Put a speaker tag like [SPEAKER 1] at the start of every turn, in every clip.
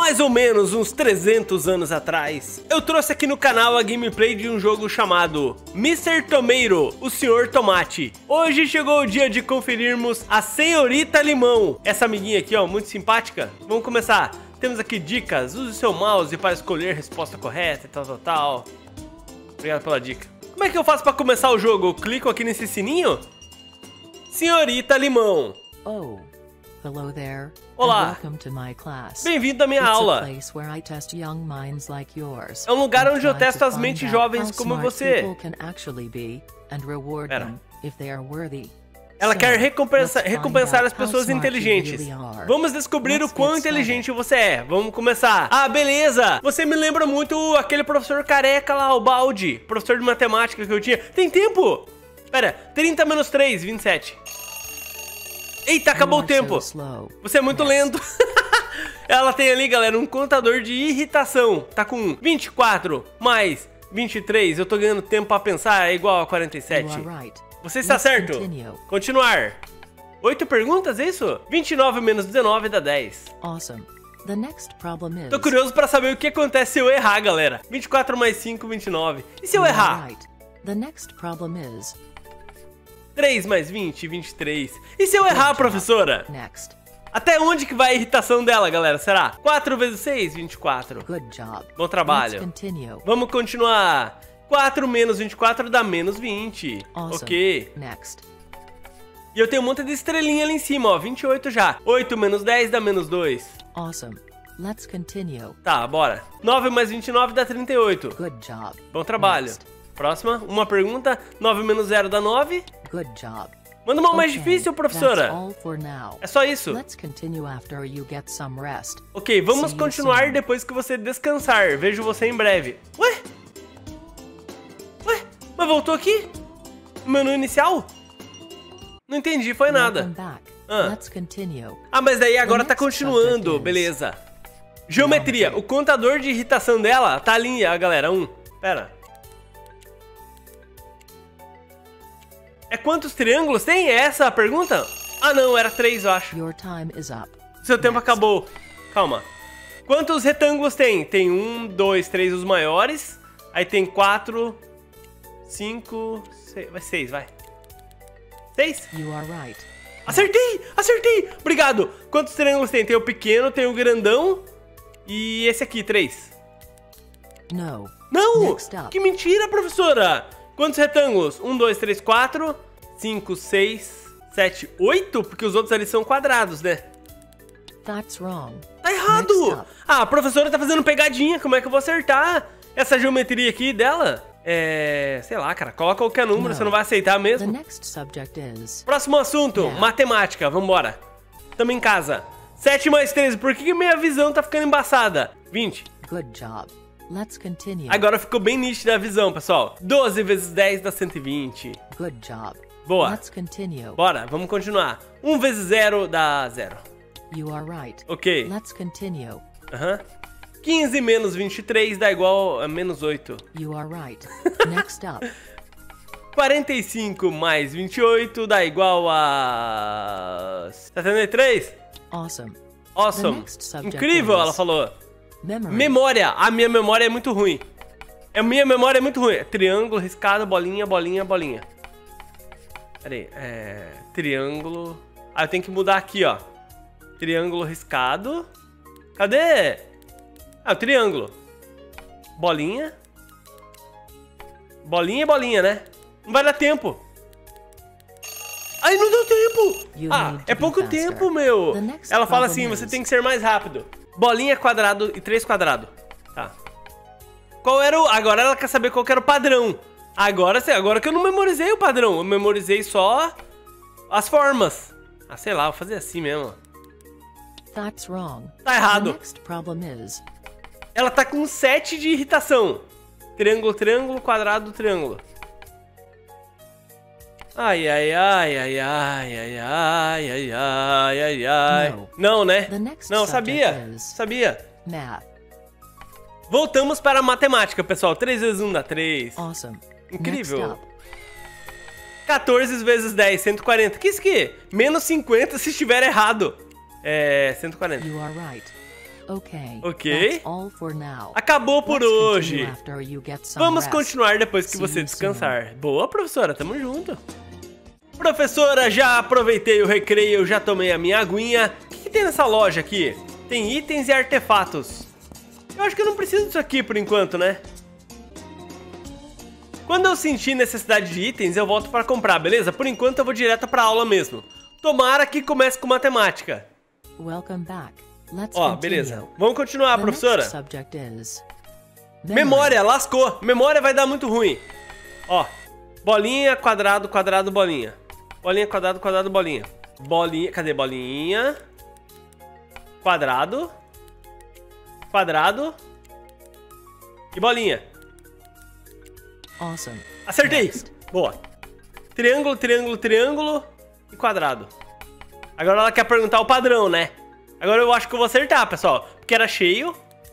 [SPEAKER 1] mais ou menos uns 300 anos atrás, eu trouxe aqui no canal a gameplay de um jogo chamado Mr. Tomato, o Senhor Tomate. Hoje chegou o dia de conferirmos a Senhorita Limão, essa amiguinha aqui, ó, muito simpática. Vamos começar. Temos aqui dicas, use o seu mouse para escolher a resposta correta e tal. Obrigado pela dica. Como é que eu faço para começar o jogo? Eu clico aqui nesse sininho? Senhorita Limão.
[SPEAKER 2] Oh, hello there.
[SPEAKER 1] Olá. Bem-vindo à minha aula. É um lugar onde eu testo as mentes jovens como você. Pera. Ela quer recompensar as pessoas inteligentes. Vamos descobrir o quão inteligente você é. Vamos começar. Ah, beleza. Você me lembra muito aquele professor careca lá, o Baldi. Professor de matemática que eu tinha. Tem tempo? Pera, 30 menos 3, 27. Eita, acabou o tempo. Você é muito lento. Ela tem ali, galera, um contador de irritação. Tá com 24 mais 23. Eu tô ganhando tempo pra pensar, é igual a 47. Você está certo. Continuar. 8 perguntas, é isso? 29 menos 19 dá 10. Tô curioso pra saber o que acontece se eu errar, galera. 24 mais 5, 29. E se eu errar? 3 mais 20, 23. E se eu errar, professora? Até onde que vai a irritação dela, galera? Será? 4 vezes 6, 24. Bom trabalho. Vamos continuar. 4 menos 24 dá menos 20. Ok. E eu tenho um monte de estrelinha ali em cima, ó. 28 já. 8 menos 10 dá menos 2. Tá, bora. 9 mais 29 dá 38. Bom trabalho. Próxima, uma pergunta. 9 menos 0 dá 9. Manda uma mais difícil, professora. É só isso. Ok, vamos continuar depois que você descansar. Vejo você em breve. Ué? Mas voltou aqui? O menu inicial? Não entendi, foi nada. Ah, mas daí agora tá continuando, beleza. Geometria, o contador de irritação dela tá ali, galera, 1. Pera. É quantos triângulos tem? É essa a pergunta? Ah não, era 3 eu acho. Seu tempo acabou. Calma. Quantos retângulos tem? Tem 1, 2, 3 os maiores. Aí tem 4, 5, 6, vai 6, vai. 6? Acertei! Acertei! Obrigado! Quantos triângulos tem? Tem o pequeno, tem o grandão. E esse aqui, 3. Não! Que mentira, professora! Quantos retângulos? 1, 2, 3, 4, 5, 6, 7, 8? Porque os outros ali são quadrados, né? Tá errado! Ah, a professora tá fazendo pegadinha. Como é que eu vou acertar essa geometria aqui dela? Sei lá, cara. Coloca qualquer número, você não vai aceitar mesmo. Próximo assunto, matemática. Vambora. Tamo em casa. 7 mais 13. Por que minha visão tá ficando embaçada? 20. Agora ficou bem nítida a visão, pessoal. 12 vezes 10 dá 120. Boa. Bora, vamos continuar. 1 vezes 0 dá 0. Ok. 15 menos 23 dá igual a menos 8. 45 mais 28 dá igual a 73. Awesome. Incrível, ela falou. Memória. A minha memória é muito ruim. Minha memória é muito ruim. Triângulo, riscado, bolinha, bolinha, bolinha. Pera aí. Triângulo. Ah, eu tenho que mudar aqui, ó. Triângulo riscado. Cadê? Ah, o triângulo. Bolinha. Bolinha e bolinha, né? Não vai dar tempo. Ai, não deu tempo. Ah, é pouco tempo, meu. Ela fala assim, você tem que ser mais rápido. Bolinha, quadrado e 3 quadrado. Tá. Qual era o... Agora ela quer saber qual que era o padrão. Agora que eu não memorizei o padrão. Eu memorizei só as formas. Ah, sei lá, vou fazer assim mesmo. Tá errado. Ela tá com 7 de irritação. Triângulo, triângulo, quadrado, triângulo. Ai, ai, ai, ai, ai, ai, ai, ai, ai, ai, ai. Não, né? Não, sabia. Voltamos para a matemática, pessoal. 3 vezes 1 dá 3. Incrível. 14 vezes 10, 140. Que isso aqui? Menos 50 se estiver errado. 140.
[SPEAKER 2] Ok.
[SPEAKER 1] Ok.
[SPEAKER 2] That's all for now.
[SPEAKER 1] Acabou por
[SPEAKER 2] Let's
[SPEAKER 1] hoje.
[SPEAKER 2] continue after you get some
[SPEAKER 1] Vamos
[SPEAKER 2] rest.
[SPEAKER 1] continuar depois que
[SPEAKER 2] See
[SPEAKER 1] você
[SPEAKER 2] you
[SPEAKER 1] descansar. Boa, professora, tamo junto. Professora, já aproveitei o recreio, já tomei a minha aguinha. O que tem nessa loja aqui? Tem itens e artefatos. Eu acho que eu não preciso disso aqui por enquanto, né? Quando eu sentir necessidade de itens, eu volto para comprar, beleza? Por enquanto eu vou direto pra aula mesmo. Tomara que comece com matemática.
[SPEAKER 2] Welcome back. Let's
[SPEAKER 1] Ó,
[SPEAKER 2] continue.
[SPEAKER 1] beleza. Vamos continuar,
[SPEAKER 2] The
[SPEAKER 1] professora.
[SPEAKER 2] next subject is
[SPEAKER 1] Memória, lascou. Memória vai dar muito ruim. Ó, bolinha, quadrado, quadrado, bolinha. Bolinha, quadrado, quadrado, bolinha. Bolinha, cadê bolinha? Quadrado. Quadrado. E bolinha.
[SPEAKER 2] Awesome.
[SPEAKER 1] Acertei.
[SPEAKER 2] Next.
[SPEAKER 1] Boa. Triângulo, triângulo, triângulo e quadrado. Agora ela quer perguntar o padrão, né? Agora eu acho que eu vou acertar, pessoal. Porque era cheio,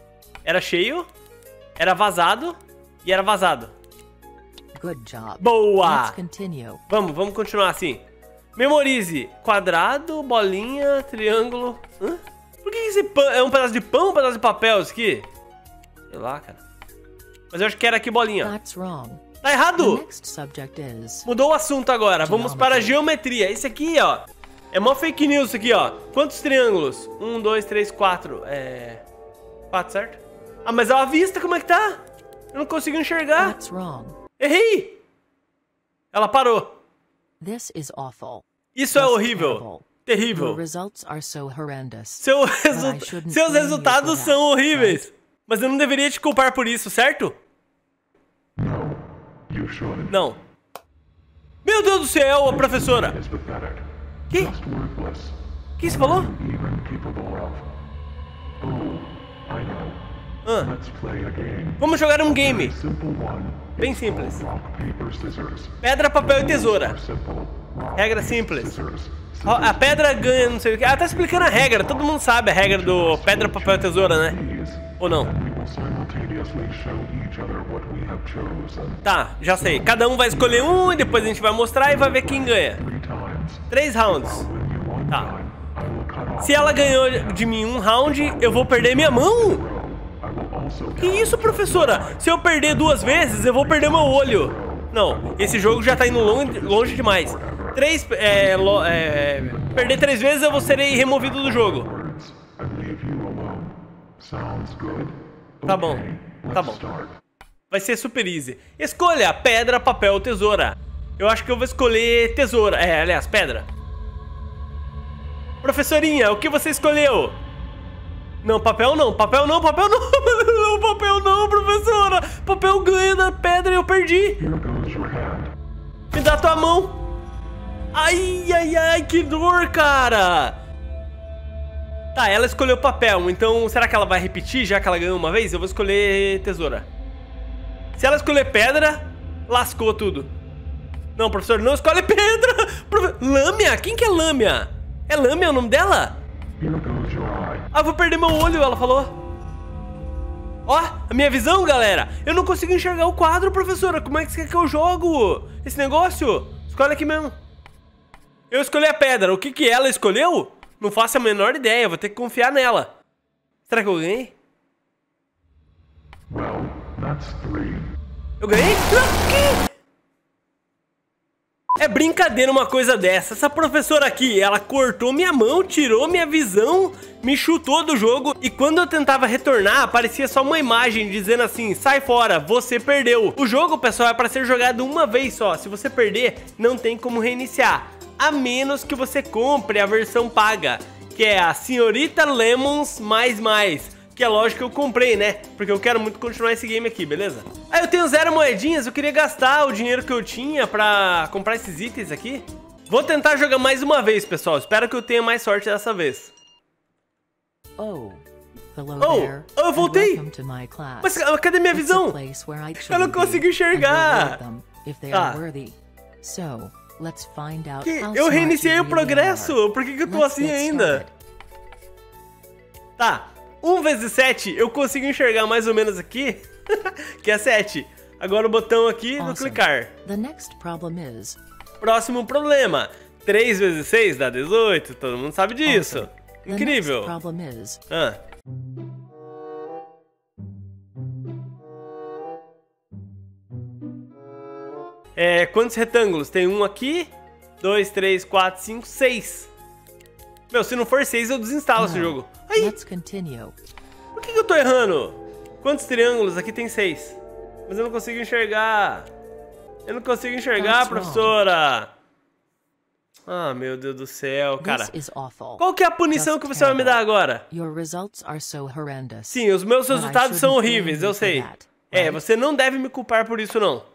[SPEAKER 1] era vazado e era vazado.
[SPEAKER 2] Good job.
[SPEAKER 1] Boa!
[SPEAKER 2] Let's continue.
[SPEAKER 1] Vamos continuar assim. Memorize. Quadrado, bolinha, triângulo. Hã? Por que esse pão? É um pedaço de pão ou um pedaço de papel isso aqui? Sei lá, cara. Mas eu acho que era aqui bolinha.
[SPEAKER 2] That's wrong.
[SPEAKER 1] Tá
[SPEAKER 2] The
[SPEAKER 1] errado!
[SPEAKER 2] next subject is
[SPEAKER 1] Mudou o assunto agora. Vamos para a geometria. Esse aqui, ó. É mó fake news isso aqui, ó. Quantos triângulos? 1, 2, 3, 4. 4, certo? Ah, mas é a vista, como é que tá? Eu não consigo enxergar.
[SPEAKER 2] That's wrong.
[SPEAKER 1] Errei! Ela parou.
[SPEAKER 2] This is awful.
[SPEAKER 1] Isso é
[SPEAKER 2] That's
[SPEAKER 1] horrível.
[SPEAKER 2] terrible. Your
[SPEAKER 1] Terrível.
[SPEAKER 2] results are so horrendous.
[SPEAKER 1] Seus
[SPEAKER 2] shouldn't
[SPEAKER 1] seus
[SPEAKER 2] blame you
[SPEAKER 1] resultados
[SPEAKER 2] for that,
[SPEAKER 1] são horríveis. Mas eu não deveria te culpar por isso, certo?
[SPEAKER 3] No, you should.
[SPEAKER 1] Não. Meu Deus do céu, a professora.
[SPEAKER 3] It's pathetic.
[SPEAKER 1] Que?
[SPEAKER 3] Just worthless.
[SPEAKER 1] O que você falou?
[SPEAKER 3] Even capable of. Oh, I know.
[SPEAKER 1] Ah,
[SPEAKER 3] Let's play a game.
[SPEAKER 1] vamos jogar um game.
[SPEAKER 3] Simple one.
[SPEAKER 1] Bem
[SPEAKER 3] It's
[SPEAKER 1] simples.
[SPEAKER 3] called rock, paper, scissors.
[SPEAKER 1] Pedra, papel e tesoura.
[SPEAKER 3] Are simple. Rock,
[SPEAKER 1] Regra simples.
[SPEAKER 3] scissors.
[SPEAKER 1] A pedra ganha, não sei o que. Ah, tá explicando a regra. Todo mundo sabe a regra do pedra, papel e tesoura, né?
[SPEAKER 3] These,
[SPEAKER 1] Ou não?
[SPEAKER 3] and we will simultaneously show each other what we have chosen.
[SPEAKER 1] Tá, já sei. Cada um vai escolher um e depois a gente vai mostrar e vai ver quem ganha.
[SPEAKER 3] 3 times.
[SPEAKER 1] 3 rounds.
[SPEAKER 3] When you one
[SPEAKER 1] Tá.
[SPEAKER 3] time, I will cut off.
[SPEAKER 1] Se ela ganhou de mim um round, eu vou perder minha mão.
[SPEAKER 3] I will also
[SPEAKER 1] Que isso, professora? Se eu perder 2 vezes, eu vou perder meu olho. Não, esse jogo já tá indo longe demais. Perder 3 vezes, eu serei removido do jogo.
[SPEAKER 3] words. I leave you alone. Sounds good?
[SPEAKER 1] Tá bom, tá bom.
[SPEAKER 3] Start.
[SPEAKER 1] Vai ser super easy. Escolha pedra, papel ou tesoura. Eu acho que eu vou escolher tesoura. Aliás, pedra. Professorinha, o que você escolheu? Não, papel não, papel não, papel não. Não, papel não, professora. Papel ganha da pedra e eu perdi.
[SPEAKER 3] Here goes your hand.
[SPEAKER 1] Me dá tua mão. Ai, ai, ai, que dor, cara. Tá, ela escolheu papel, então será que ela vai repetir já que ela ganhou uma vez? Eu vou escolher tesoura. Se ela escolher pedra, lascou tudo. Não, professor, não escolhe pedra. Lâmia? Quem que é Lâmia? É Lâmia o nome dela?
[SPEAKER 3] Here goes your eye.
[SPEAKER 1] Ah, vou perder meu olho, ela falou. Ó, a minha visão, galera. Eu não consigo enxergar o quadro, professora. Como é que você quer que eu jogo esse negócio? Escolhe aqui mesmo. Eu escolhi a pedra. O que que ela escolheu? Não faço a menor ideia. Vou ter que confiar nela. Será que eu ganhei?
[SPEAKER 3] Well, that's 3.
[SPEAKER 1] Eu ganhei? Não, que? É brincadeira uma coisa dessa. Essa professora aqui, ela cortou minha mão, tirou minha visão, me chutou do jogo. E quando eu tentava retornar, aparecia só uma imagem dizendo assim: sai fora, você perdeu. O jogo, pessoal, é para ser jogado uma vez só. Se você perder, não tem como reiniciar. A menos que você compre a versão paga, que é a Senhorita Lemons mais. Que é lógico que eu comprei, né? Porque eu quero muito continuar esse game aqui, beleza? Ah, eu tenho 0 moedinhas, eu queria gastar o dinheiro que eu tinha pra comprar esses itens aqui. Vou tentar jogar mais uma vez, pessoal. Espero que eu tenha mais sorte dessa vez.
[SPEAKER 2] Hello there,
[SPEAKER 1] eu voltei.
[SPEAKER 2] and welcome to my class.
[SPEAKER 1] Mas cadê minha
[SPEAKER 2] It's a
[SPEAKER 1] visão?
[SPEAKER 2] place where I
[SPEAKER 1] Eu não
[SPEAKER 2] should
[SPEAKER 1] consigo
[SPEAKER 2] be,
[SPEAKER 1] enxergar.
[SPEAKER 2] and reward them if they
[SPEAKER 1] Tá.
[SPEAKER 2] are worthy. So, let's find out
[SPEAKER 1] Que?
[SPEAKER 2] how
[SPEAKER 1] Eu
[SPEAKER 2] smart
[SPEAKER 1] reiniciei
[SPEAKER 2] you
[SPEAKER 1] o
[SPEAKER 2] really
[SPEAKER 1] progresso.
[SPEAKER 2] are.
[SPEAKER 1] Por que eu tô
[SPEAKER 2] Let's
[SPEAKER 1] assim
[SPEAKER 2] get
[SPEAKER 1] ainda?
[SPEAKER 2] started.
[SPEAKER 1] Tá. 1 vezes 7, eu consigo enxergar mais ou menos aqui, que é 7. Agora o botão aqui do
[SPEAKER 2] Awesome.
[SPEAKER 1] clicar.
[SPEAKER 2] The next problem is
[SPEAKER 1] Próximo problema. 3 vezes 6 dá 18, todo mundo sabe disso.
[SPEAKER 2] awesome. The
[SPEAKER 1] Incrível.
[SPEAKER 2] next problem is
[SPEAKER 1] Ah. Quantos retângulos? Tem um aqui. 2, 3, 4, 5, 6. Meu, se não for 6, eu desinstalo esse jogo. Aí. Por que eu tô errando? Quantos triângulos? Aqui tem 6. Mas eu não consigo enxergar. Eu não consigo enxergar, professora. Ah, meu Deus do céu, cara. Qual que é a punição que você vai me dar agora? Sim, os meus resultados são horríveis, eu sei. Você não deve me culpar por isso, não.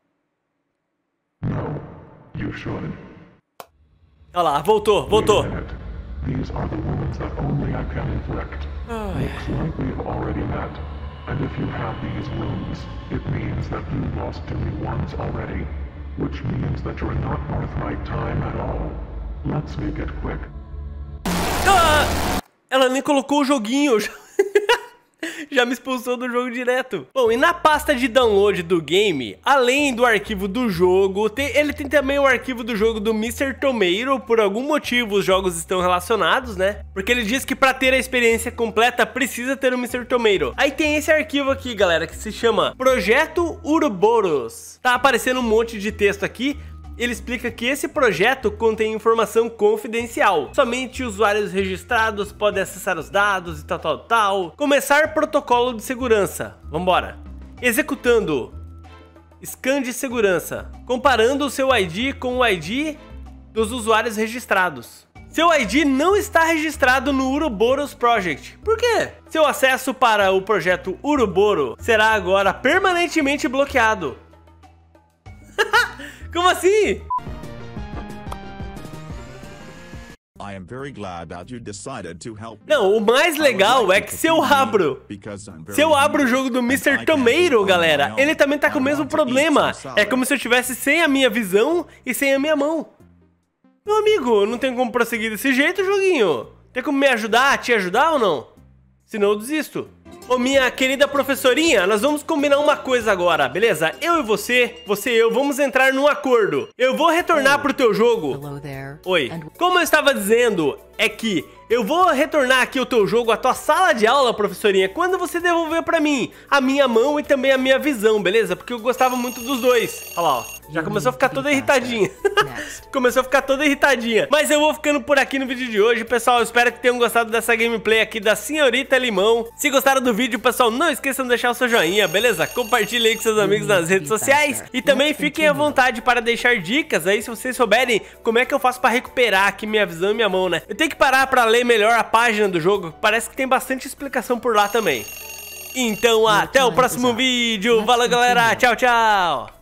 [SPEAKER 1] Olha lá, voltou.
[SPEAKER 3] These are the wounds that only I can inflict. Looks like we've already met. And if you have these wounds, it means that you lost to me once already. Which means that you're not worth my time at all. Let's make it quick.
[SPEAKER 1] Ela nem colocou o joguinho. Já me expulsou do jogo direto. Bom, e na pasta de download do game, além do arquivo do jogo, ele tem também o arquivo do jogo do Mr. Tomato. Por algum motivo os jogos estão relacionados, né? Porque ele diz que pra ter a experiência completa precisa ter o Mr. Tomato. Aí tem esse arquivo aqui, galera, que se chama Projeto Uroboros. Tá aparecendo um monte de texto aqui. Ele explica que esse projeto contém informação confidencial. Somente usuários registrados podem acessar os dados e tal. Começar protocolo de segurança. Vambora. Executando. Scan de segurança. Comparando o seu ID com o ID dos usuários registrados. Seu ID não está registrado no Uroboros Project. Por quê? Seu acesso para o projeto Uroboro será agora permanentemente bloqueado. Como assim? Não, o mais legal é que se eu abro o jogo do Mr. Tomato, galera, ele também tá com o mesmo problema. É como se eu tivesse sem a minha visão e sem a minha mão. Meu amigo, não tem como prosseguir desse jeito, joguinho. Tem como me ajudar, te ajudar ou não? Senão eu desisto. Ô, minha querida professorinha, nós vamos combinar uma coisa agora, beleza? Eu e você e eu, vamos entrar num acordo. Eu vou retornar pro teu jogo. Oi. Como eu estava dizendo, é que eu vou retornar aqui o teu jogo, a tua sala de aula, professorinha, quando você devolver pra mim a minha mão e também a minha visão, beleza? Porque eu gostava muito dos dois. Olha lá, ó. Já começou a ficar toda irritadinha. Começou a ficar toda irritadinha. Mas eu vou ficando por aqui no vídeo de hoje, pessoal. Eu espero que tenham gostado dessa gameplay aqui da Senhorita Limão. Se gostaram do vídeo, pessoal, não esqueçam de deixar o seu joinha, beleza? Compartilhe aí com seus amigos nas redes sociais. E também fiquem à vontade para deixar dicas aí, se vocês souberem como é que eu faço para recuperar aqui minha visão e minha mão, né? Eu tenho que parar para ler melhor a página do jogo. Parece que tem bastante explicação por lá também. Então, até o próximo vídeo. Valeu, galera. Tchau, tchau.